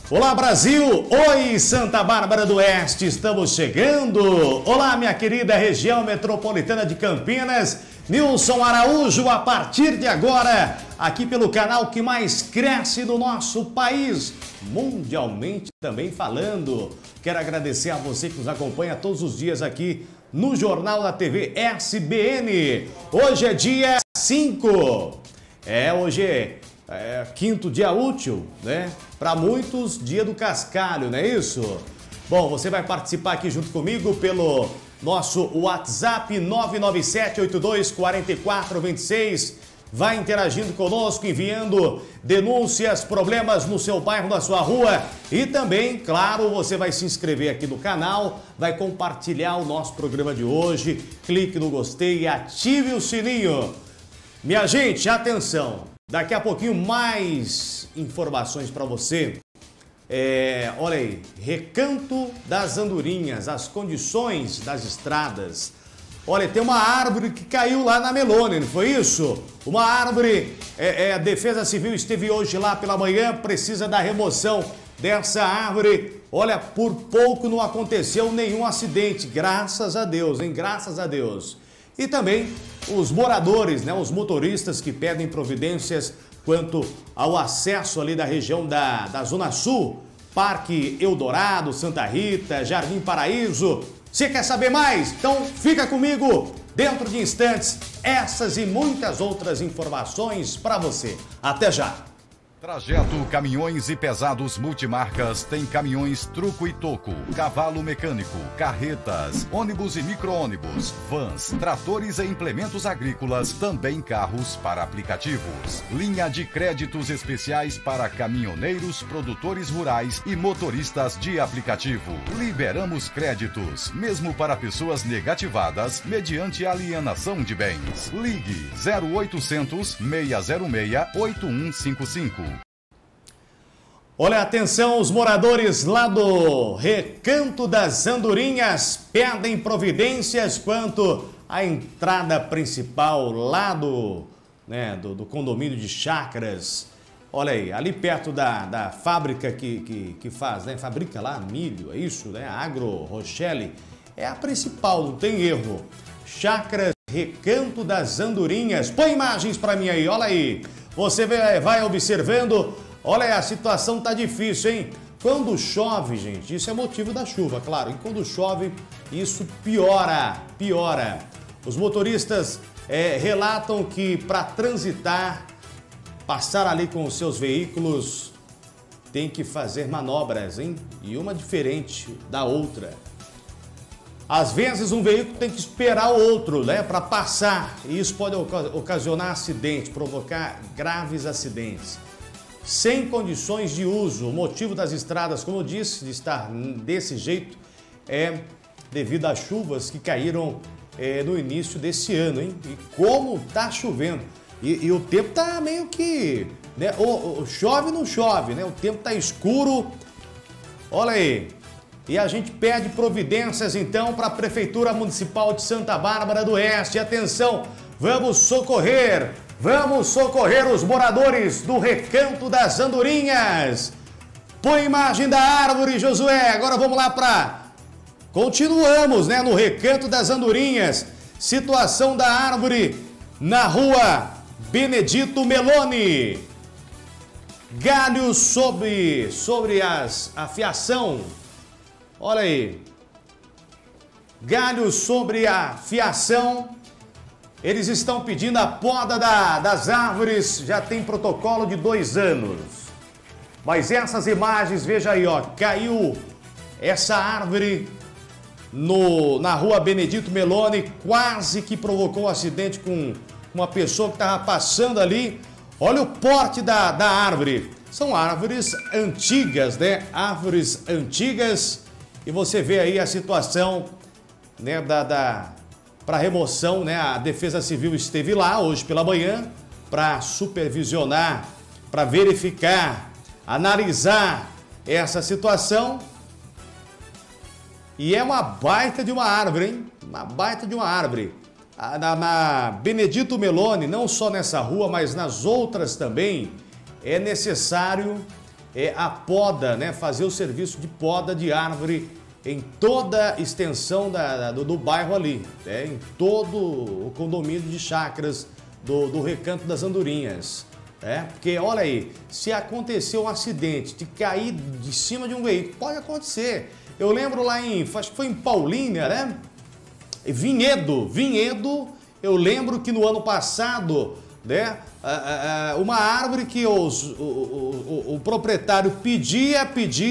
Olá Brasil, oi Santa Bárbara do Oeste, estamos chegando. Olá minha querida região metropolitana de Campinas, Nilson Araújo a partir de agora, aqui pelo canal que mais cresce no nosso país, mundialmente também falando. Quero agradecer a você que nos acompanha todos os dias aqui no Jornal da TV SBN. Hoje é dia 5, hoje é quinto dia útil, né? Para muitos, dia do cascalho, não é isso? Bom, você vai participar aqui junto comigo pelo nosso WhatsApp 997824426. Vai interagindo conosco, enviando denúncias, problemas no seu bairro, na sua rua. E também, claro, você vai se inscrever aqui no canal, vai compartilhar o nosso programa de hoje, clique no gostei e ative o sininho. Minha gente, atenção! Daqui a pouquinho mais informações para você. Olha aí, Recanto das Andorinhas, as condições das estradas. Olha, tem uma árvore que caiu lá na Meloni, não foi isso? Uma árvore, a Defesa Civil esteve hoje lá pela manhã, precisa da remoção dessa árvore. Olha, por pouco não aconteceu nenhum acidente, graças a Deus, hein? Graças a Deus. E também os moradores, né, os motoristas que pedem providências quanto ao acesso ali da região da Zona Sul, Parque Eldorado, Santa Rita, Jardim Paraíso. Você quer saber mais? Então fica comigo, dentro de instantes, essas e muitas outras informações para você. Até já! Trajeto Caminhões e Pesados Multimarcas tem caminhões truco e toco, cavalo mecânico, carretas, ônibus e micro-ônibus, vans, tratores e implementos agrícolas, também carros para aplicativos. Linha de créditos especiais para caminhoneiros, produtores rurais e motoristas de aplicativo. Liberamos créditos, mesmo para pessoas negativadas, mediante alienação de bens. Ligue 0800 606 8155. Olha, atenção, os moradores lá do Recanto das Andorinhas pedem providências quanto à entrada principal lá do condomínio de chácaras. Olha aí, ali perto da fábrica que faz, né? Fabrica lá milho, é isso, né? A Agro Rochelle é a principal, não tem erro. Chácaras Recanto das Andorinhas. Põe imagens para mim aí, olha aí. Você vai observando. Olha, a situação tá difícil, hein? Quando chove, gente, isso é motivo da chuva, claro. E quando chove, isso piora. Os motoristas relatam que para transitar, passar ali com os seus veículos, tem que fazer manobras, hein? E uma diferente da outra. Às vezes um veículo tem que esperar o outro, né, para passar. E isso pode ocasionar acidentes, provocar graves acidentes. Sem condições de uso. O motivo das estradas, como eu disse, de estar desse jeito é devido às chuvas que caíram no início desse ano, hein? E como tá chovendo. E o tempo tá meio que, né? Chove não chove, né? O tempo tá escuro. Olha aí. E a gente pede providências então para a Prefeitura Municipal de Santa Bárbara do Oeste. Atenção, vamos socorrer os moradores do Recanto das Andorinhas. Põe imagem da árvore, Josué. Agora vamos lá continuamos, né, no Recanto das Andorinhas. Situação da árvore na rua Benedito Meloni. Galhos sobre a fiação. Olha aí. Galhos sobre a fiação. Eles estão pedindo a poda das árvores, já tem protocolo de 2 anos. Mas essas imagens, veja aí, ó, caiu essa árvore na rua Benedito Meloni, quase que provocou um acidente com uma pessoa que estava passando ali. Olha o porte da árvore. São árvores antigas, né? Árvores antigas. E você vê aí a situação, né, para remoção, né? A Defesa Civil esteve lá hoje pela manhã para supervisionar, para verificar, analisar essa situação. E é uma baita de uma árvore, hein? Uma baita de uma árvore. Na Benedito Meloni, não só nessa rua, mas nas outras também, é necessário a poda, né? Fazer o serviço de poda de árvore em toda a extensão do bairro ali, em todo o condomínio de chácaras do Recanto das Andorinhas. Porque, olha aí, se acontecer um acidente de cair de cima de um veículo, pode acontecer. Eu lembro lá acho que foi em Paulínia, né? Vinhedo, eu lembro que no ano passado, né? Uma árvore que o proprietário pedia,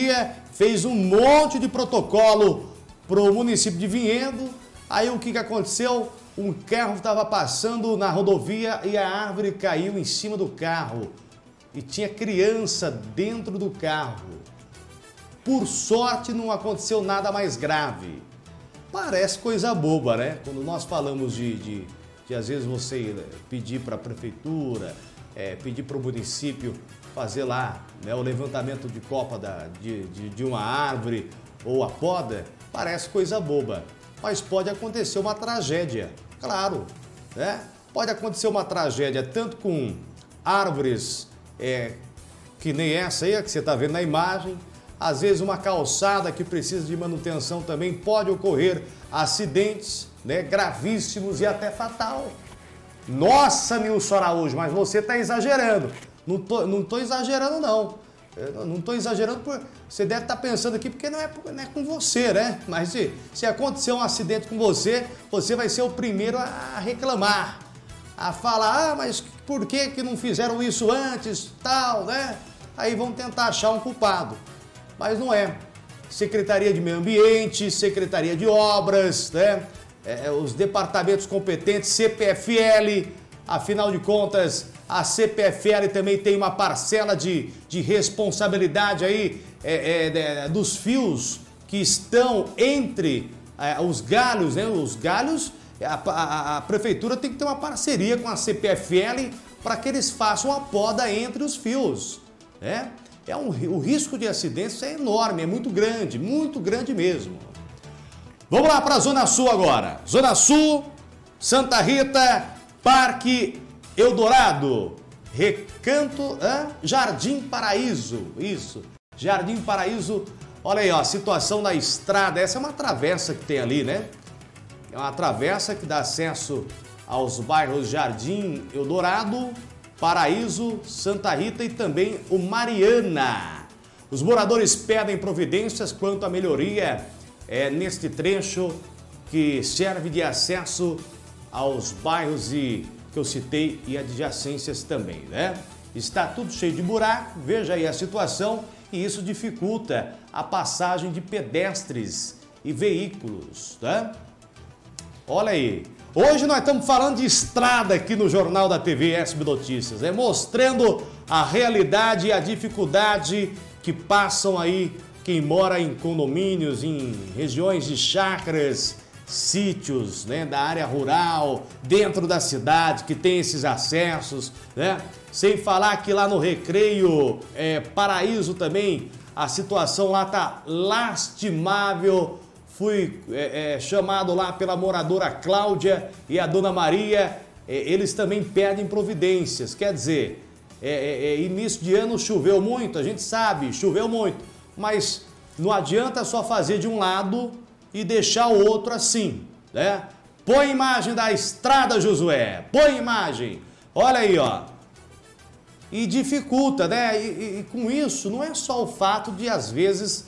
fez um monte de protocolo para o município de Vinhedo. Aí o que aconteceu? Um carro estava passando na rodovia e a árvore caiu em cima do carro. E tinha criança dentro do carro. Por sorte não aconteceu nada mais grave. Parece coisa boba, né? Quando nós falamos de às vezes você pedir para a prefeitura, pedir para o município fazer lá, né, o levantamento de copa de uma árvore ou a poda, parece coisa boba. Mas pode acontecer uma tragédia, claro, né? Pode acontecer uma tragédia tanto com árvores que nem essa aí que você está vendo na imagem. Às vezes uma calçada que precisa de manutenção também pode ocorrer acidentes, né, gravíssimos e até fatal. Nossa, Nilson Araújo, mas você está exagerando. Não tô exagerando, não. Eu não estou exagerando, você deve estar pensando aqui porque não é com você, né? Mas se acontecer um acidente com você, você vai ser o primeiro a reclamar, a falar, mas por que não fizeram isso antes, tal, né? Aí vão tentar achar um culpado. Mas não é. Secretaria de Meio Ambiente, Secretaria de Obras, né? Os departamentos competentes, CPFL, afinal de contas, a CPFL também tem uma parcela de responsabilidade aí dos fios que estão entre os galhos, né? Os galhos, a prefeitura tem que ter uma parceria com a CPFL para que eles façam a poda entre os fios, né? O risco de acidentes é enorme, é muito grande mesmo. Vamos lá para a Zona Sul agora. Zona Sul, Santa Rita, Parque Eldorado, Recanto, Jardim Paraíso, isso, Jardim Paraíso. Olha aí, ó, a situação da estrada, essa é uma travessa que tem ali, né? É uma travessa que dá acesso aos bairros Jardim Eldorado, Paraíso, Santa Rita e também o Mariana. Os moradores pedem providências quanto à melhoria neste trecho que serve de acesso aos bairros que eu citei e adjacências também, né? Está tudo cheio de buraco, veja aí a situação, e isso dificulta a passagem de pedestres e veículos, tá? Olha aí. Hoje nós estamos falando de estrada aqui no Jornal da TV SB Notícias, mostrando a realidade e a dificuldade que passam aí quem mora em condomínios, em regiões de chácaras, sítios, né, da área rural, dentro da cidade, que tem esses acessos, né? Sem falar que lá no Recreio Paraíso também, a situação lá tá lastimável. Fui chamado lá pela moradora Cláudia e a dona Maria, eles também pedem providências. Quer dizer, início de ano choveu muito, a gente sabe, choveu muito, mas não adianta só fazer de um lado e deixar o outro assim, né? Põe imagem da estrada, Josué, põe imagem, olha aí, ó. E dificulta, né? E com isso, não é só o fato de, às vezes,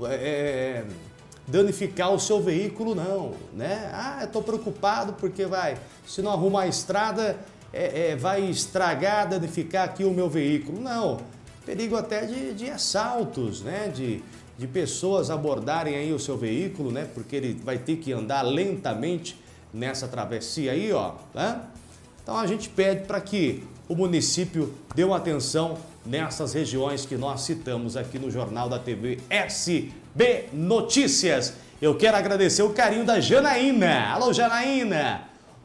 danificar o seu veículo, não, né? Eu tô preocupado porque se não arrumar a estrada, vai estragar, danificar aqui o meu veículo. Não, perigo até de assaltos, né? De pessoas abordarem aí o seu veículo, né? Porque ele vai ter que andar lentamente nessa travessia aí, ó, né? Então a gente pede para que o município dê uma atenção nessas regiões que nós citamos aqui no Jornal da TV SB Notícias. Eu quero agradecer o carinho da Janaína. Alô, Janaína!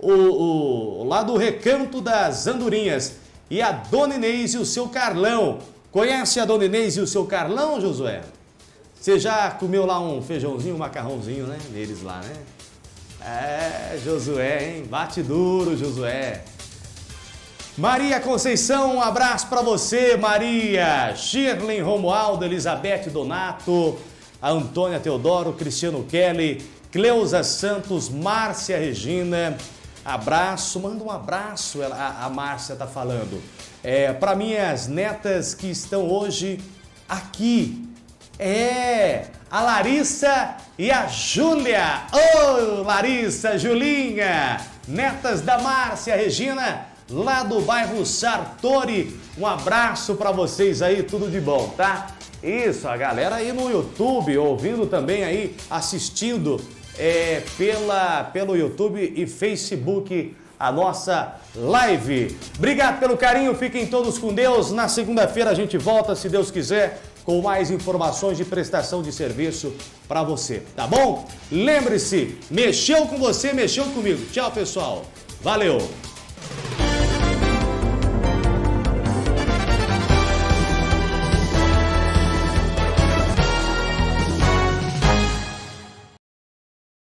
Lá do Recanto das Andorinhas. E a Dona Inês e o seu Carlão. Conhece a Dona Inês e o seu Carlão, Josué? Você já comeu lá um feijãozinho, um macarrãozinho, né? Deles lá, né? Josué, hein? Bate duro, Josué. Maria Conceição, um abraço para você, Maria. Shirley Romualdo, Elizabeth Donato, a Antônia Teodoro, Cristiano Kelly, Cleusa Santos, Márcia Regina. Abraço, manda um abraço, a Márcia tá falando. Para minhas netas que estão hoje aqui. A Larissa e a Júlia. Ô, Larissa, Julinha, netas da Márcia Regina, lá do bairro Sartori. Um abraço para vocês aí, tudo de bom, tá? Isso, a galera aí no YouTube, ouvindo também aí, assistindo pelo YouTube e Facebook a nossa live. Obrigado pelo carinho, fiquem todos com Deus. Na segunda-feira a gente volta, se Deus quiser, com mais informações de prestação de serviço para você, tá bom? Lembre-se, mexeu com você, mexeu comigo. Tchau, pessoal. Valeu!